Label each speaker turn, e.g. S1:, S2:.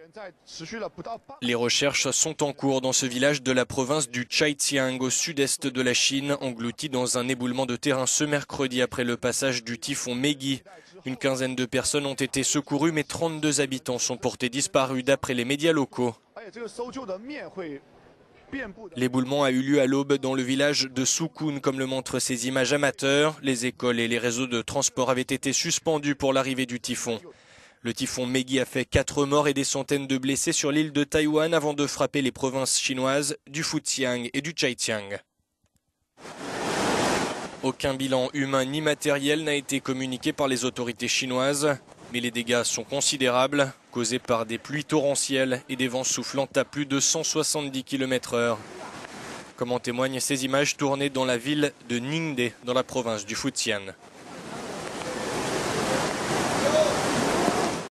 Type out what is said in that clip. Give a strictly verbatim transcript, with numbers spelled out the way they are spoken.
S1: Les recherches sont en cours dans ce village de la province du Zhejiang, au sud-est de la Chine, englouti dans un éboulement de terrain ce mercredi après le passage du typhon Meggy. Une quinzaine de personnes ont été secourues, mais trente-deux habitants sont portés disparus d'après les médias locaux. L'éboulement a eu lieu à l'aube dans le village de Sukun, comme le montrent ces images amateurs. Les écoles et les réseaux de transport avaient été suspendus pour l'arrivée du typhon. Le typhon Meggy a fait quatre morts et des centaines de blessés sur l'île de Taïwan avant de frapper les provinces chinoises du Fujian et du Zhejiang. Aucun bilan humain ni matériel n'a été communiqué par les autorités chinoises, mais les dégâts sont considérables, causés par des pluies torrentielles et des vents soufflant à plus de cent soixante-dix kilomètres heure. Comme en témoignent ces images tournées dans la ville de Ningde, dans la province du Fujian.